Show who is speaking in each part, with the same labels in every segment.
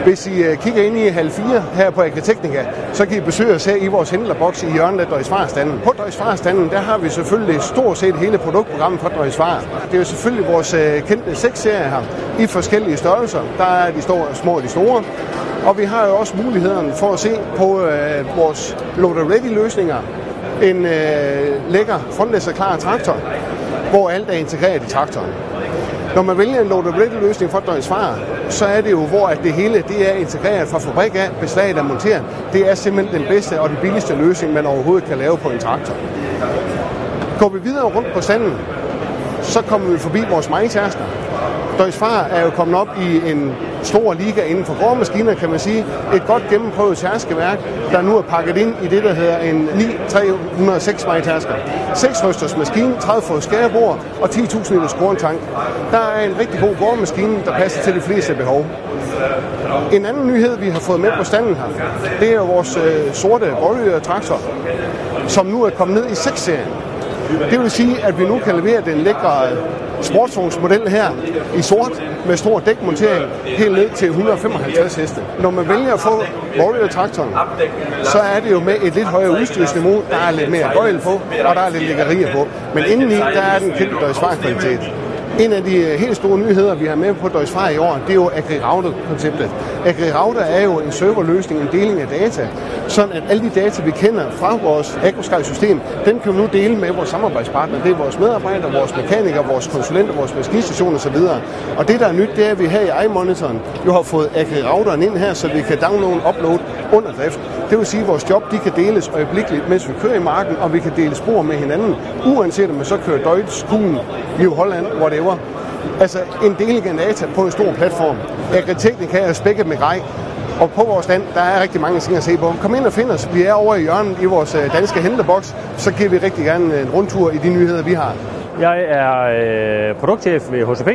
Speaker 1: Hvis I kigger ind i hal 4 her på Agritechnica, så kan I besøge os her i vores hændlerboks i hjørnet af Døjsvarstanden. På Døjsvarstanden, der har vi selvfølgelig stort set hele produktprogrammet for Døjsvar. Det er jo selvfølgelig vores kendte 6-serie her i forskellige størrelser. Der er de små og de store. Og vi har jo også mulighederne for at se på vores Loader Ready løsninger. En lækker frontlæsser klar traktor, hvor alt er integreret i traktoren. Når man vælger en Loader Ready løsning for Døjsvar, så er det jo, hvor at det hele det er integreret fra fabrik af, beslaget og monteret. Det er simpelthen den bedste og den billigste løsning, man overhovedet kan lave på en traktor. Går vi videre rundt på standen, så kommer vi forbi vores majtærsker. Døjsvar er jo kommet op i en stor liga inden for gårdmaskiner, kan man sige. Et godt gennemprøvet tærskeværk, der nu er pakket ind i det, der hedder en 9306 majtærsker. 6-rysters maskine, 30 fod skærebord og 10.000 liter skårentank. Der er en rigtig god gårdmaskine, der passer til de fleste behov. En anden nyhed, vi har fået med på standen her, det er jo vores sorte Broiler-traktor, som nu er kommet ned i 6-serien. Det vil sige, at vi nu kan levere den lækre sportsvognsmodel her i sort med stor dækmontering helt ned til 155 heste. Når man vælger at få Broiler-traktoren, så er det jo med et lidt højere udstyrsniveau. Der er lidt mere gøjl på, og der er lidt lækkerier på. Men indeni, der er den kendte Døjsvar-kvalitet. En af de helt store nyheder, vi har med på Døjsvar i år, det er jo AgriRouter-konceptet. AgriRouter er jo en serverløsning, en deling af data, sådan at alle de data, vi kender fra vores AgroSky-system, dem kan vi nu dele med vores samarbejdspartnere. Det er vores medarbejdere, vores mekanikere, vores konsulenter, vores maskinstationer osv. Og det, der er nyt, det er, at vi her i iMonitoren jo har fået AgriRouteren ind her, så vi kan downloade og uploade under drift. Det vil sige, at vores job de kan deles øjeblikkeligt, mens vi kører i marken, og vi kan dele spor med hinanden, uanset om man så kører Deutsch, Kuhn, New Holland, whatever. Altså en deling af data på en stor platform. Agritechnica er spækket med grej, og på vores stand, der er rigtig mange ting at se på. Kom ind og find os. Vi er over i hjørnet i vores danske henteboks, så giver vi rigtig gerne en rundtur i de nyheder, vi har.
Speaker 2: Jeg er produktchef ved HCP,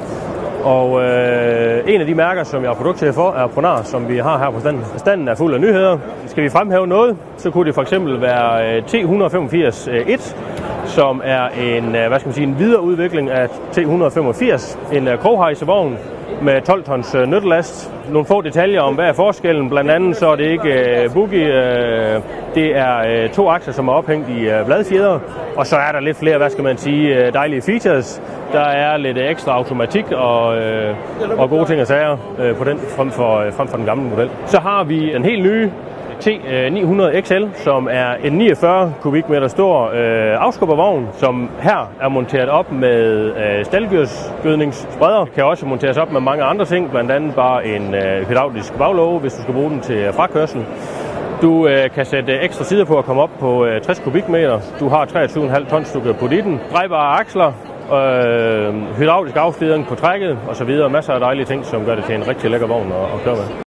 Speaker 2: og en af de mærker, som jeg er produktchef for, er Pronar, som vi har her på standen. Standen er fuld af nyheder. Skal vi fremhæve noget, så kunne det for eksempel være T185-1, som er en videreudvikling af T185, en kroghejsevogn med 12 tons nyttelast. Nogle få detaljer om, hvad er forskellen. Blandt andet så er det ikke boogie, det er 2 akser, som er ophængt i bladfjeder. Og så er der lidt flere, dejlige features. Der er lidt ekstra automatik og gode ting og sager på den frem for den gamle model. Så har vi en helt ny T900 XL, som er en 49 kubikmeter stor afskubbervogn, som her er monteret op med staldgyrsgødningsspreder. Kan også monteres op med mange andre ting, blandt andet bare en hydraulisk baglåge, hvis du skal bruge den til frakørsel. Du kan sætte ekstra sider på at komme op på 60 kubikmeter. Du har 23,5 tons, du kan putte i den. Drejbare aksler, hydraulisk affjedring på trækket osv. Masser af dejlige ting, som gør det til en rigtig lækker vogn at køre med.